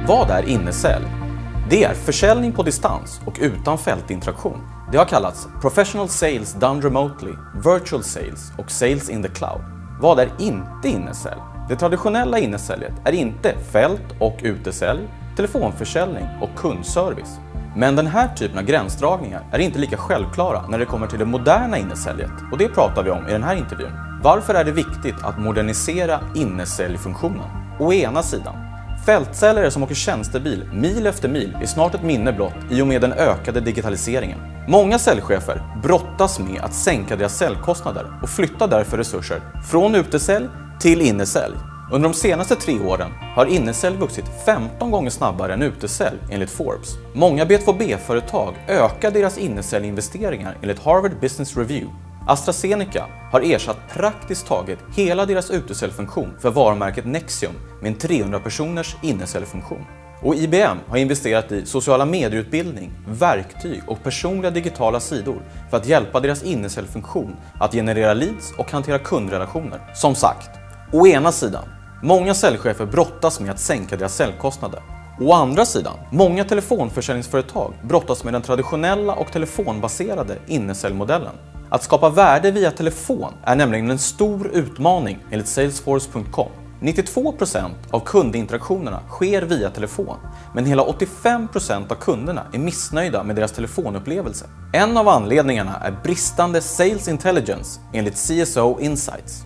Vad är innesälj? Det är försäljning på distans och utan fältinteraktion. Det har kallats Professional Sales Done Remotely, Virtual Sales och Sales in the Cloud. Vad är inte innesälj? Det traditionella innesäljet är inte fält- och utesälj, telefonförsäljning och kundservice. Men den här typen av gränsdragningar är inte lika självklara när det kommer till det moderna innesäljet, och det pratar vi om i den här intervjun. Varför är det viktigt att modernisera innesäljfunktionen? Å ena sidan, fältsäljare som åker tjänstebil mil efter mil är snart ett minne blott i och med den ökade digitaliseringen. Många säljchefer brottas med att sänka deras säljkostnader och flyttar därför resurser från utesälj till innesälj. Under de senaste 3 åren har innesälj vuxit 15 gånger snabbare än utesälj enligt Forbes. Många B2B-företag ökar deras innesäljinvesteringar enligt Harvard Business Review. AstraZeneca har ersatt praktiskt taget hela deras utesäljfunktion för varumärket Nexium med en 300 personers innesäljfunktion. Och IBM har investerat i sociala medieutbildning, verktyg och personliga digitala sidor för att hjälpa deras innesäljfunktion att generera leads och hantera kundrelationer. Som sagt, å ena sidan, många säljchefer brottas med att sänka deras säljkostnader. Å andra sidan, många telefonförsäljningsföretag brottas med den traditionella och telefonbaserade innesäljmodellen. Att skapa värde via telefon är nämligen en stor utmaning enligt Salesforce.com. 92% av kundinteraktionerna sker via telefon, men hela 85% av kunderna är missnöjda med deras telefonupplevelse. En av anledningarna är bristande sales intelligence enligt CSO Insights.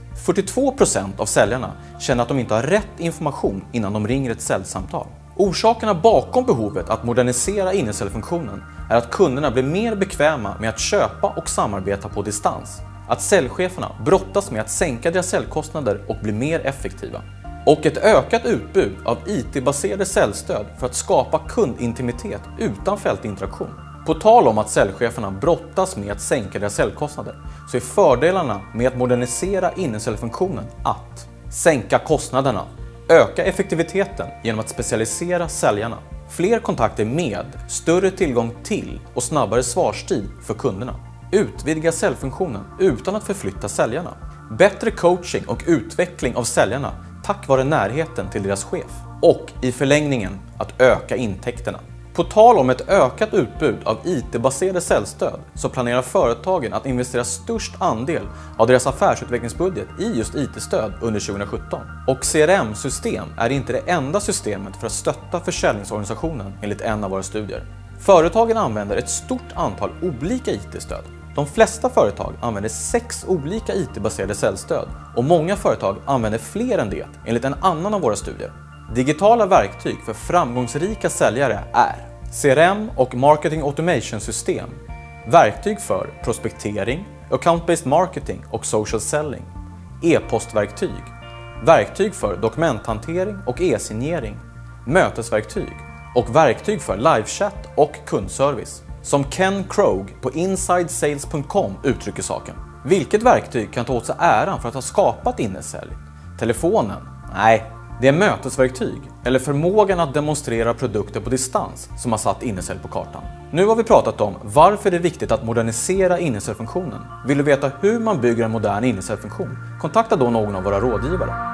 42% av säljarna känner att de inte har rätt information innan de ringer ett säljsamtal. Orsakerna bakom behovet att modernisera innesäljfunktionen är att kunderna blir mer bekväma med att köpa och samarbeta på distans, att säljcheferna brottas med att sänka deras säljkostnader och bli mer effektiva, och ett ökat utbud av IT-baserade säljstöd för att skapa kundintimitet utan fältinteraktion. På tal om att säljcheferna brottas med att sänka deras säljkostnader så är fördelarna med att modernisera innesäljfunktionen att sänka kostnaderna, öka effektiviteten genom att specialisera säljarna, fler kontakter med, större tillgång till och snabbare svarstid för kunderna, utvidga säljfunktionen utan att förflytta säljarna, bättre coaching och utveckling av säljarna tack vare närheten till deras chef och i förlängningen att öka intäkterna. På tal om ett ökat utbud av IT-baserade säljstöd så planerar företagen att investera störst andel av deras affärsutvecklingsbudget i just IT-stöd under 2017. Och CRM-system är inte det enda systemet för att stötta försäljningsorganisationen enligt en av våra studier. Företagen använder ett stort antal olika IT-stöd. De flesta företag använder 6 olika IT-baserade säljstöd och många företag använder fler än det enligt en annan av våra studier. Digitala verktyg för framgångsrika säljare är CRM och Marketing Automation system, verktyg för prospektering, account-based marketing och social selling, e-postverktyg, verktyg för dokumenthantering och e-signering, mötesverktyg och verktyg för livechatt och kundservice. Som Ken Krogh på InsideSales.com uttrycker saken. Vilket verktyg kan ta åt sig äran för att ha skapat innesälj? Telefonen? Nej. Det är mötesverktyg eller förmågan att demonstrera produkter på distans som har satt innesälj på kartan. Nu har vi pratat om varför det är viktigt att modernisera innesäljfunktionen. Vill du veta hur man bygger en modern innesäljfunktion? Kontakta då någon av våra rådgivare.